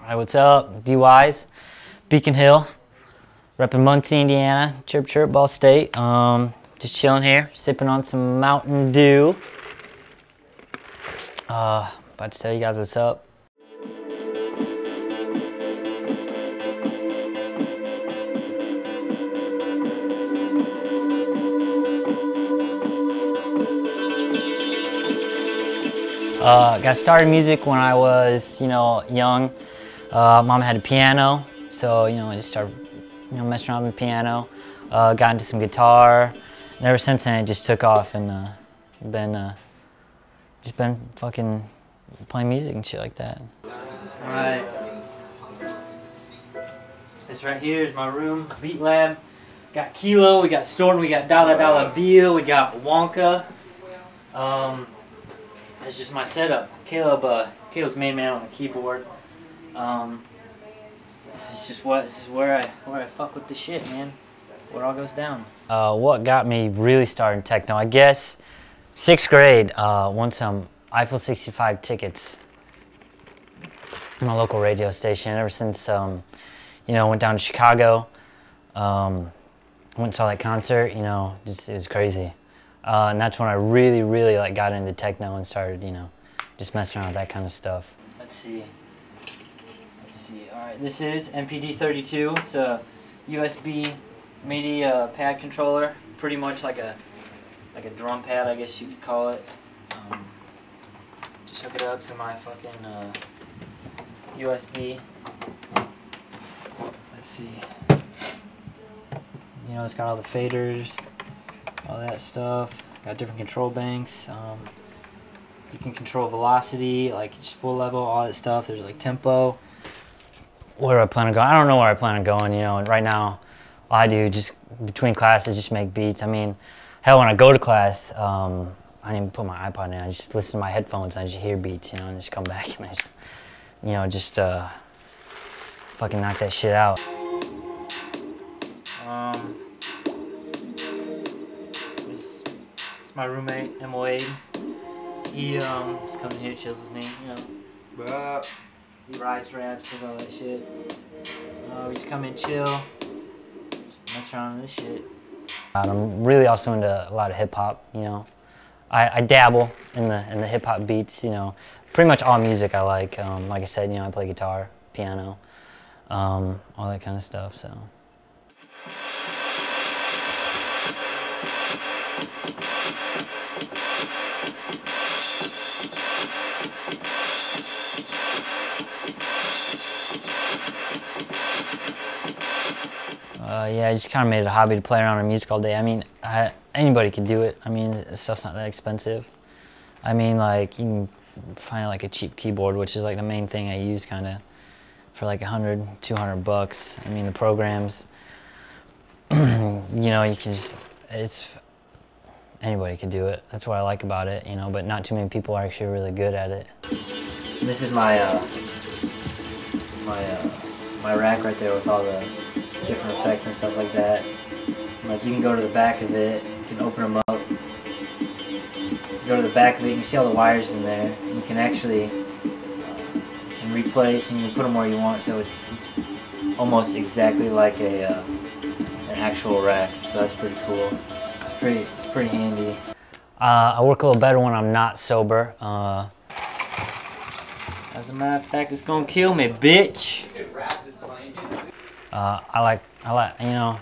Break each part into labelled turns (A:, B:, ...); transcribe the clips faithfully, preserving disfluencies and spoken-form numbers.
A: Alright, what's up? D Ys, Beacon Hill, repping Muncie, Indiana, chirp chirp, Ball State. Um, just chilling here, sipping on some Mountain Dew. Uh, about to tell you guys what's up. Uh, got started in music when I was, you know, young. Uh, Mom had a piano, so, you know, I just started, you know, messing around with the piano. Uh, got into some guitar, and ever since then it just took off, and uh, been, uh, just been fucking playing music and shit like that. All right, this right here is my room, Beat Lab. Got Kilo, we got Storm, we got Dollar Dollar Bill, we got Wonka. Um, It's just my setup. Caleb, uh, Caleb's main man on the keyboard. Um, it's just what, it's where I, where I fuck with the shit, man. Where it all goes down. Uh, what got me really started techno? I guess sixth grade. Uh, won some Eiffel sixty-five tickets on a local radio station. Ever since, um, you know, went down to Chicago. Um, went and saw that concert. You know, just it was crazy. Uh, and that's when I really, really like got into techno and started, you know, just messing around with that kind of stuff. Let's see. Let's see. All right, this is M P D thirty-two. It's a U S B MIDI uh, pad controller, pretty much like a like a drum pad, I guess you could call it. Um, just hook it up to my fucking uh, U S B. Let's see. You know, it's got all the faders. All that stuff. Got different control banks. Um, you can control velocity, like just full level, all that stuff. There's like tempo. Where do I plan on going? I don't know where I plan on going. You know, right now, all I do just between classes, just make beats. I mean, hell, when I go to class, um, I didn't even put my iPod in. I just listen to my headphones and I just hear beats, you know, and just come back and I just, you know, just uh, fucking knock that shit out. Um. My roommate, M O A, he um, just comes in here, chills with me, you know. Uh. He writes, raps, does all that shit. Uh, we just come in, chill, just mess around with this shit. I'm really also into a lot of hip hop, you know. I, I dabble in the in the hip hop beats, you know. Pretty much all music I like. Um, like I said, you know, I play guitar, piano, um, all that kind of stuff. So. Uh, yeah, I just kind of made it a hobby to play around with music all day. I mean, I, anybody could do it. I mean, this stuff's not that expensive. I mean, like, you can find like a cheap keyboard, which is like the main thing I use kind of for like a hundred, two hundred bucks. I mean, the programs, you know, you can just, it's, anybody can do it. That's what I like about it, you know, but not too many people are actually really good at it. This is my, uh, my, uh, my rack right there with all the different effects and stuff like that. Like, you can go to the back of it, you can open them up, go to the back of it, you can see all the wires in there. You can actually uh, you can replace and you can put them where you want, so it's, it's almost exactly like a uh, an actual rack. So that's pretty cool. Pretty, it's pretty handy. Uh, I work a little better when I'm not sober. Uh, as a matter of fact, it's gonna kill me, bitch. Uh, I like, I like, you know,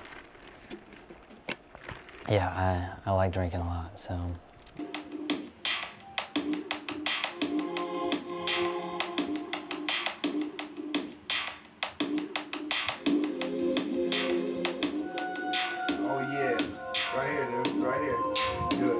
A: yeah, I, I like drinking a lot, so.
B: Oh yeah, right here, dude, right here. Good.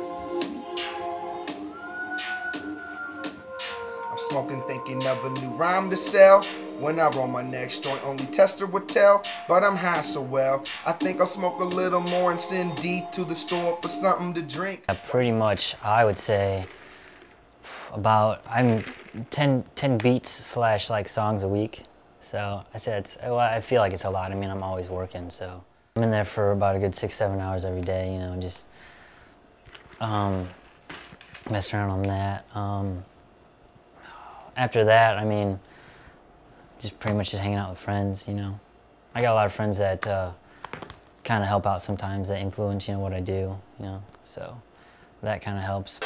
B: I'm smoking, thinking of a new rhyme to sell. When I roll my next joint, only tester would tell, but I'm high so well. I think I'll smoke a little more and send D to the store for something to drink.
A: I pretty much, I would say, about, I'm ten, ten beats slash like songs a week. So I said it's, well, I feel like it's a lot. I mean, I'm always working, so. I'm in there for about a good six, seven hours every day, you know, just um, messing around on that. Um, after that, I mean, just pretty much just hanging out with friends, you know. I got a lot of friends that uh, kind of help out sometimes, that influence, you know, what I do, you know, so that kind of helps.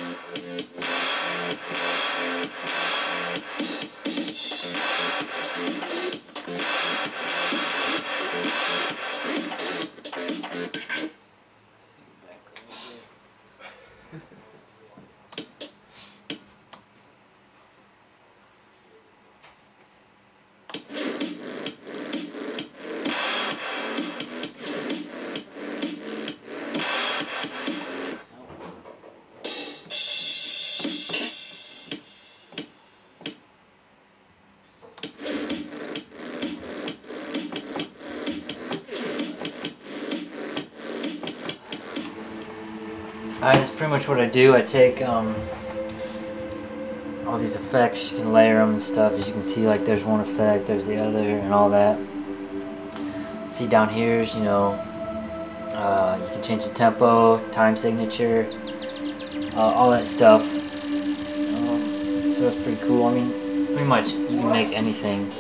A: Uh, that's pretty much what I do. I take um, all these effects, you can layer them and stuff. As you can see, like there's one effect, there's the other, and all that. See down here is, you know, uh, you can change the tempo, time signature, uh, all that stuff. Um, so it's pretty cool. I mean, pretty much you can make anything.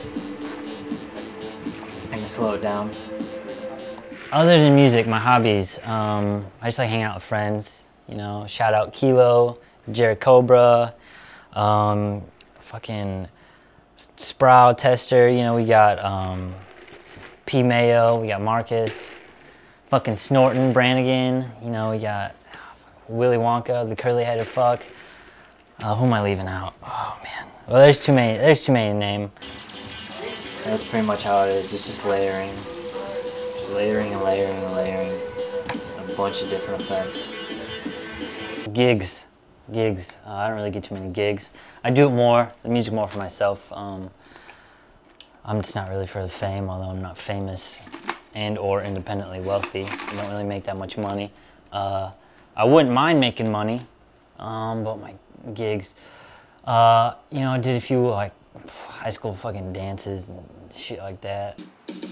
A: I can slow it down. Other than music, my hobbies, um, I just like hanging out with friends. You know, shout out Kilo, Jared Cobra, um, fucking Sprowl Tester. You know, we got um, P Mayo, we got Marcus, fucking Snorton Brannigan. You know, we got Willy Wonka, the curly-headed fuck. Uh, who am I leaving out? Oh man. Well, there's too many. There's too many to name. So that's pretty much how it is. It's just layering, just layering and layering and layering a bunch of different effects. Gigs, gigs. Uh, I don't really get too many gigs. I do it more, the music more for myself. Um, I'm just not really for the fame, although I'm not famous and or independently wealthy. I don't really make that much money. Uh, I wouldn't mind making money, um, but my gigs, uh, you know, I did a few like high school fucking dances and shit like that.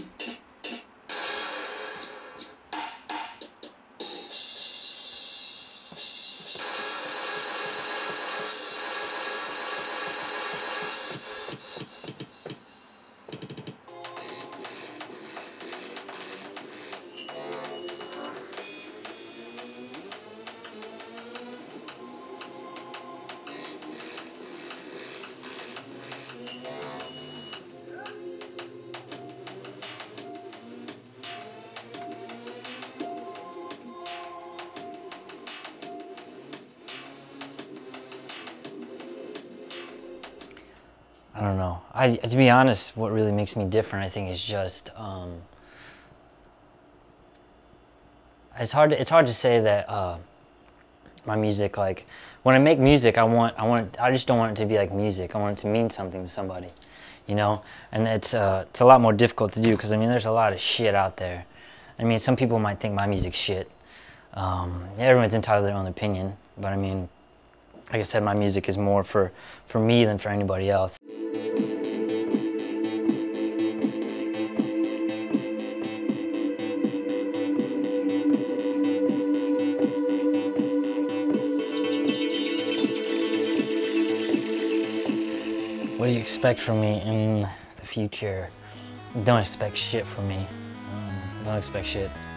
A: I don't know. I, to be honest, what really makes me different, I think, is just um, it's hard. To, it's hard to say that uh, my music, like when I make music, I want, I want, I just don't want it to be like music. I want it to mean something to somebody, you know. And it's uh, it's a lot more difficult to do because I mean, there's a lot of shit out there. I mean, some people might think my music's shit. Um, everyone's entitled to their own opinion, but I mean, like I said, my music is more for for me than for anybody else. What do you expect from me in the future? Don't expect shit from me. Um, don't expect shit.